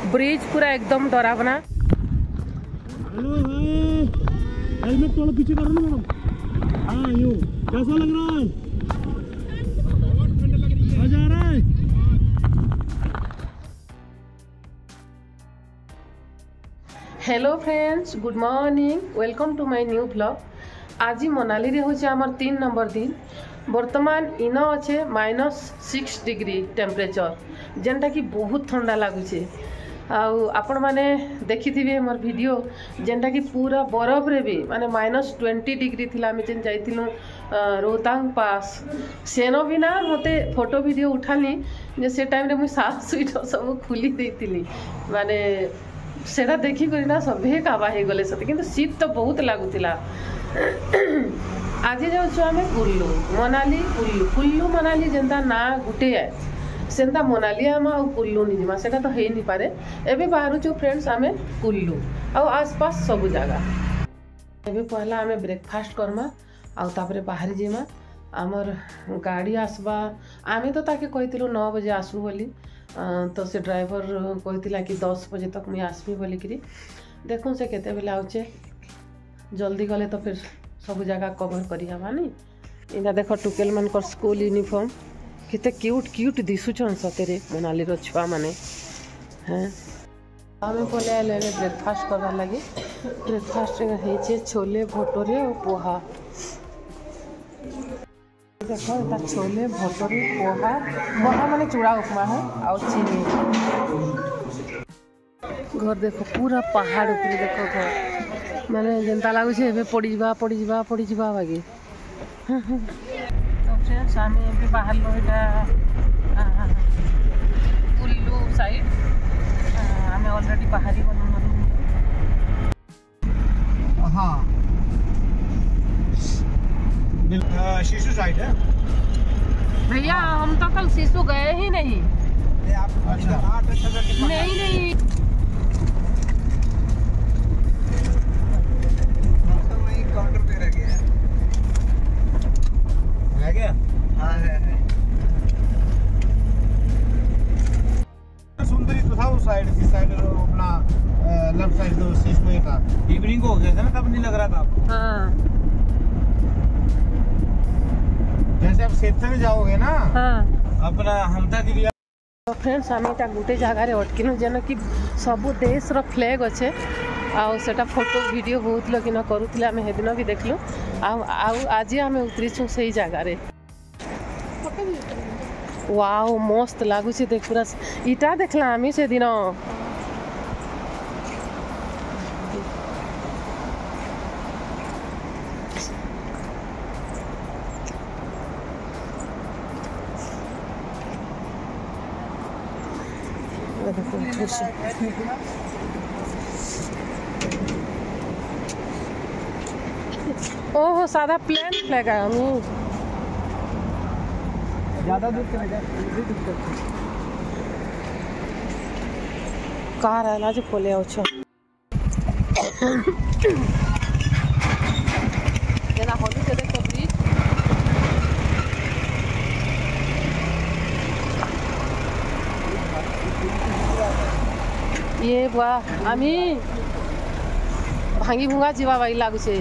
Bridge पूरा एकदम डरावना। हेलो हेलमेट थोड़ा पीछे करो ना मैडम। हाँ यूँ कैसा लग रहा है? मजा आ रहा है? Hello friends, good morning, welcome to my new blog. आज मनाली रे होचे आमर 3 नंबर दिन। वर्तमान इन अच्छे -6 डिग्री टेम्परेचर, जेनटा कि बहुत ठंडा लगुचे। आपण मैंने देखी मोर वीडियो जेनटा कि पूरा बरफ रे भी माने -20 डिग्री थिला। आम जेन जाइलु रोहतांग पास, सेनो भी ना मते फोटो वीडियो उठाली जे से टाइम रे मुई साफ स्वेटर सब खुली देइतिली। माने सेटा देखी करी ना सभे काबा हो गले सते, किंतु शीत तो बहुत लगुला। आज जाऊँ आम कुल्लू मनाली। कुल्लू मनाली जेनता ना गुटे है सेंता मनाली आम कुल्लू नहीं जीमा, सेटा तो है नहीं पारे। एबे बाहर फ्रेंड्स आम कुल्लू आउ आसपास सब जगह। एबे पहला आम ब्रेकफास्ट करमा आउे बाहर जीमा। आमर गाड़ी आसबा आमे तो ताके कहितिलु 9 बजे आसू बोली, तो से ड्राइवर कहला कि 10 बजे तक मुझे आसबी बोलिकी। देखूँ से केते बेले आउचे, जल्दी गले तो फिर सब जगह कवर करिहबानी। इना देख टुकेल मानकर स्कूल यूनिफॉर्म केते क्यूट क्यूट दिशुछन सतेरे मनाली रो छुआ माने। हैं आमे पले आले ब्रेकफास्ट करवा लगी। ब्रेकफास्ट होइछे छोले भटोरे और पोहा। देखो एटा छोले भटोरे पोहा माने चूड़ा उपमा है और चीनी। घर देखो पूरा पहाड़ ऊपर देखो घर माने जनता लागुछ एबे पड़ी जा बागे। तो फ्रेंड्स आम ए बाहर लो कुल्लू साइड आम ऑलरेडी बाहरी बन। हाँ शिशु साइड है भैया। हम तो कल शिशु गए ही नहीं। नहीं काउंटर पे रह गया हाँ है। सुंदरी तो था उस साइड की साइड अपना लेफ्ट साइड तो शिशु था। इवनिंग को हो गया था ना, तब नहीं लग रहा था आपको? हाँ जैसे आप क्षेत्र में जाओगे ना हाँ अपना हमता दिलिया। तो फ्रेंड्स आम एटा गोटे जगार अटकिनु जेन कि सबू देश रो फ्लैग अच्छे आउ सेटा फोटो वीडियो बहुत लोग इन करूथिले। आम हेदिन भी देखलु आज आम उतरीछु से जगार। वाओ मस्त लगुच देख पूरा इटा देखला आम से दिन। ओहो सादा प्लेन फ्लैग है। हम ज्यादा दूर चले जाए कार है जो खोले अच्छा जना होली से देखो ब्रिज। ये वाह आमी भांगी भुंगा जीवा बाई लागुचे।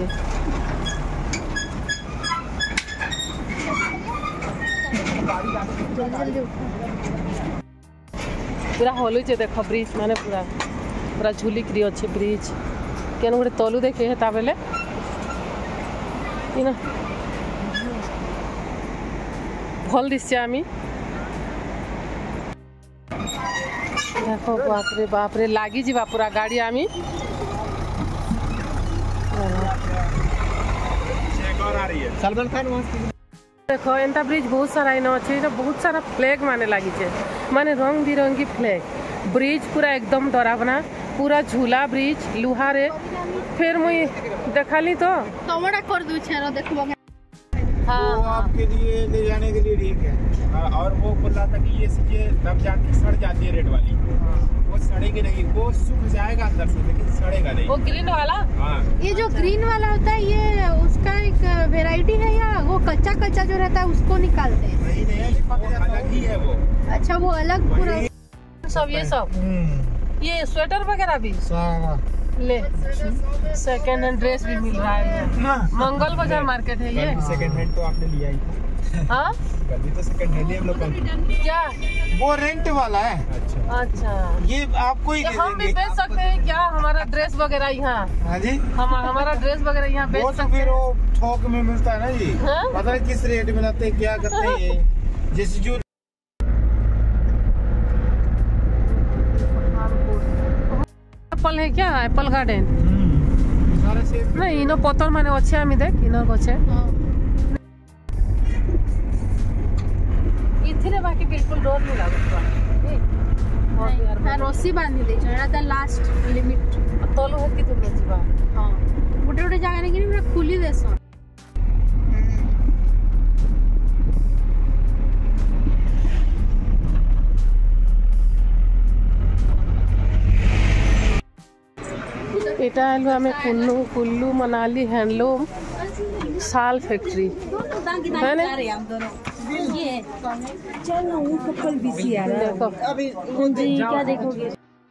पूरा हलुचे देख ब्रिज माने पूरा झुलिक अच्छे ब्रिज केन गोटे तलु देखे है बेले भल दिशे आमी। देखो बाप रे लागी जीवा पूरा गाड़ी आमी। सलमान खान देखो एंता ब्रिज बहुत सारा इन अच्छे, बहुत सारा फ्लैग माने लगी माने रंग बिरंगी फ्लैग। ब्रिज पूरा एकदम डरावना, पूरा झूला ब्रिज लुहा रे। फिर मुई देखाली तो टमाटा कर दू छे देखबो। हाँ वो आपके लिए ले जाने के लिए ठीक है। और वो बोल रहा था कि ये दब जाके सड़ जाती है रेड वाली। वो सड़ेगी नहीं, वो सूख जाएगा अंदर से लेकिन सड़ेगा नहीं। वो ग्रीन वाला? हाँ ये जो ग्रीन वाला होता है ये उसका एक वेराइटी है या वो कच्चा कच्चा जो रहता है उसको निकालते हैं? नहीं वो अलग ही है वो। अच्छा वो अलग पूरा सब ये सब ये स्वेटर वगैरह भी सारा ले, सेकेंड हैंड ड्रेस भी मिल रहा है। मंगल बाजार मार्केट है ये। सेकंड हैंड तो आपने लिया ही था। हाँ कल भी तो सेकंड हैंड ही हम लोग क्या? वो रेंट वाला है। अच्छा ये आपको ही दे हम भी देंगे। बेच सकते हैं क्या हमारा ड्रेस वगैरह यहाँ? हाँ जी हमारा ड्रेस वगैरह यहाँ बेच वो तो सकते फिर हैं। वो थोक में मिलता है ना जी। हाँ? पता नहीं किस रेट में लाते हैं, क्या करते हैं ये। जैसे जो एप्पल है क्या? एप्पल गार्डन सारे सेब नहीं इनो पतर माने अच्छे आमी देख इनो गछे इथिरे बाकी बिल्कुल डर नहीं लागुवा नहीं रस्सी बांधी देछ एटा द लास्ट लिमिट तलु है कि तुम जीवा। हां गोटे गोटे जगह ने कि पूरा खुली देछ। एटा आलु हमें कुल्लू मनाली हैंडलूम साल फैक्ट्री है ना? ये चलो वो कपल बिजी आ रहा है देखो अभी जी क्या देखोगे?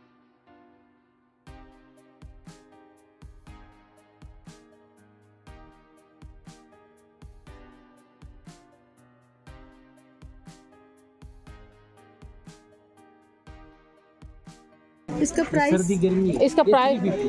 इसका प्राइस सर्दी गर्मी इसका प्राइस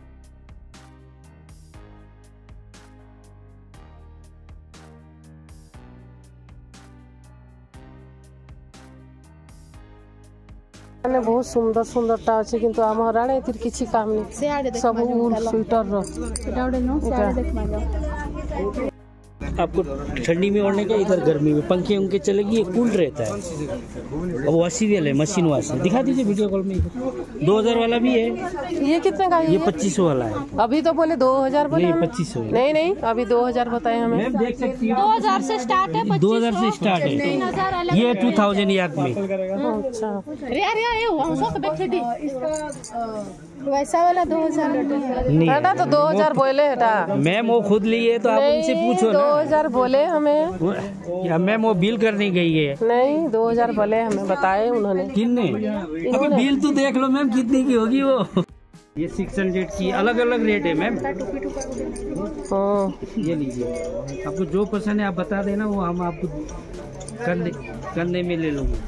माने बहुत सुंदर सुंदरटा अच्छे किंतु आम राणे एतिर किछि काम नहीं सेआडे देख सब उल स्वेटर रो एटा ओडे नो सेआडे देख मालो। आपको ठंडी में ओढ़ने का, इधर गर्मी में पंखे उनके चलेगी, ये कूल रहता है। अब वॉशिवेल है, मशीन वॉश है। दिखा दीजिए वीडियो कॉल में। 2000 वाला भी है। ये कितने का है? ये 2500 वाला है। अभी तो बोले 2000 बोले नहीं हमें। 2500 नहीं नहीं अभी 2000 बताए हमें। मैम देख सकती हूँ 2000 से स्टार्ट है 2000 से स्टार्ट है। 3000 अलग ये 2000 याद में। अच्छा अरे ये हम सब बैठे दी इसका वैसा वाला 2000 नहीं बेटा तो 2000 बोले हटा मैम वो खुद ली है तो आप उनसे पूछो ना। 2000 बोले हमें। या मैम वो बिल करने गई है। नहीं 2000 बोले हमें बताए उन्होंने। कितने? अभी बिल तो देख लो मैम कितने की होगी वो। ये 600 की अलग अलग रेट है मैम। हाँ ये लीजिए, आपको जो पसंद है आप बता देना, वो हम आपको कंधे में ले लूँगी।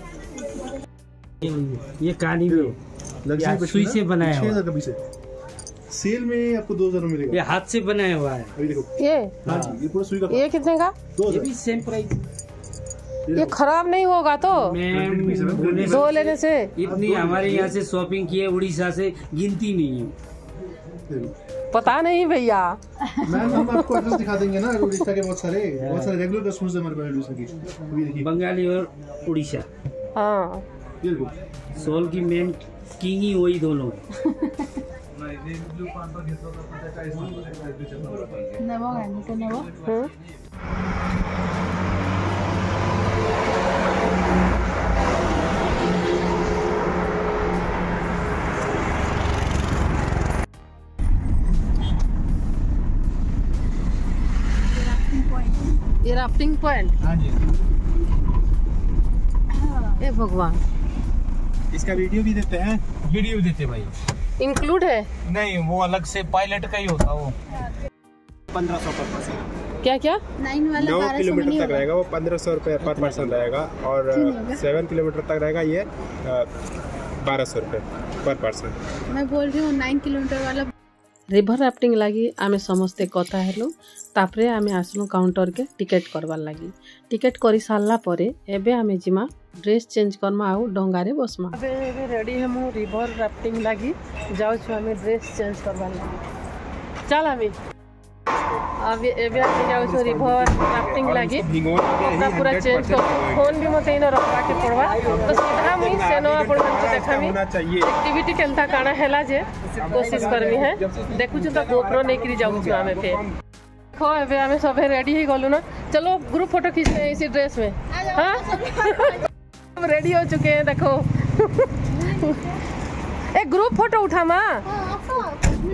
ये कानी में सुई से बनाया हुआ है। सेल में आपको 2000 में मिलेगा। ये हाथ से बनाया हुआ है। अभी देखो ये ये पूरा सुई का ये कितने का? ये भी सेम प्राइस। ये खराब नहीं होगा तो मैम दो लेने से? इतनी हमारे यहाँ से शॉपिंग की है उड़ीसा से, गिनती नहीं है। पता नहीं भैया। मैम हम आपको एड्रेस दिखा देंगे ना, उड़ीसा के बहुत सारे रेगुलर कस्टमर्स हमारे पास उड़ीसा की। अभी देखिए बंगाली और उड़ीसा। हाँ ये देखो सोल की मेन किंग ही वही दोनों। नेवो गानी तो नेवो ये राफ्टिंग पॉइंट। हाँ जी ए भगवान इसका वीडियो भी देते हैं। वीडियो देते भाई इंक्लूड है? नहीं वो अलग से पायलट का ही होता वो। 1500 पर पर्सन। क्या क्या? 9 वाला 9 1200 किलोमीटर नहीं तक होगा। रहेगा वो 1500 रुपये पर पर्सन रहेगा, और 7 किलोमीटर तक रहेगा ये 1200 रुपये पर पर्सन। मैं बोल रही हूँ 9 किलोमीटर वाला। रिभर राफ्टिंग लगी आमे समस्ते कथा हेलु, तापरे आमे आसलु काउंटर के टिकेट करवार लगी। टिकेट करी सारला परे एबे आमे जिमा ड्रेस चेंज करमा आउ डंगारे बसमा। एबे रेडी हेमु रिभर राफ्टिंग लगी, जाउ छु आमे ड्रेस चेंज करवार लगी। चल आमे अबे एबे आमे जाउ छु रिभर राफ्टिंग लगी, कपड़ा पूरा चेंज कर। फोन भी मते इनो रखवा के पड़वा, तो सीधा मुई सेनो आपण मन देखामी एक्टिविटी केनता काना हेला जे कोशिश करमी है। देखु छु त गोप्रो नै करी जाउ छु आमे पे। देखो एबे आमे सबे रेडी ही गलु ना, चलो ग्रुप फोटो खींचते हैं इसी ड्रेस में। हां हम रेडी हो चुके हैं देखो। एक ग्रुप फोटो उठा मां।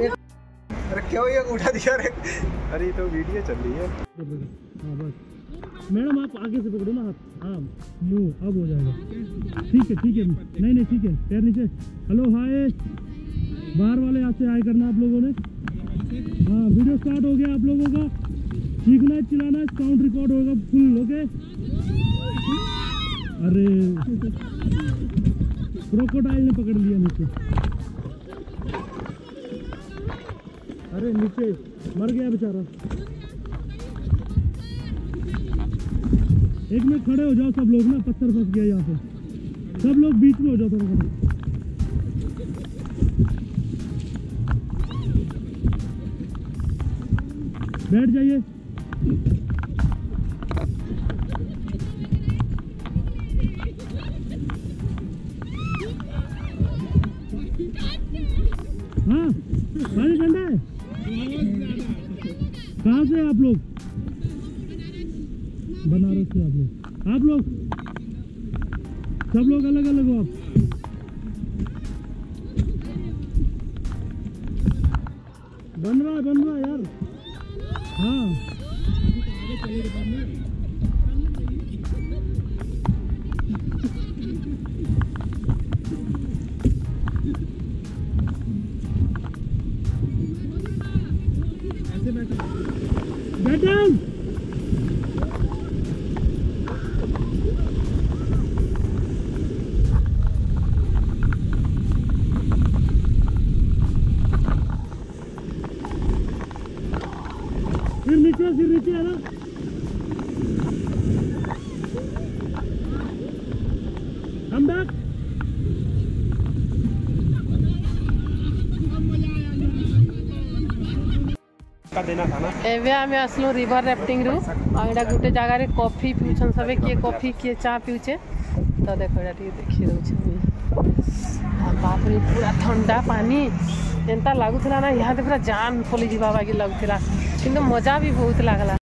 अरे क्यों ये उठा दिया रे? अरे तो वीडियो चल रही है। मैडम आप आगे से पकड़ो ना हाथ, हाँ मुँह अब हो जाएगा। ठीक है नहीं ठीक है, पैर नीचे। हेलो हाय, बाहर वाले हाथ से हाय करना आप लोगों ने। हाँ वीडियो स्टार्ट हो गया आप लोगों का, सीखना है चिल्लाना है, साउंड रिकॉर्ड होगा फुल। ओके अरे क्रोकोडाइल ने पकड़ लिया नीचे, अरे नीचे मर गया बेचारा। एक मिनट खड़े हो जाओ सब लोग ना, पत्थर फंस गया यहाँ पे, सब लोग बीच में हो जाओ थोड़ा। बैठ जाइए। हाँ पानी ठंडा है। कहाँ से आप लोग? बनारस से आप लोग सब लोग अलग अलग हो आप? बन रहा है यार। हाँ बैठ डाउन। सिर नीचे है ना। Come back. देना था ना। एवे आमे आसलो रिवर राफ्टिंग रु आ एटा गुटे जगह रे कॉफी पिउछन सबे किए कॉफी किए चा पिउचे तो देखो एटा ठीक देखि रहउछ। आ बाप रे पूरा ठंडा पानी जेंता लागुथला ना यहाँ पूरा जान खोली जीवा बागी लागुथला, किंतु मजा भी बहुत लागला।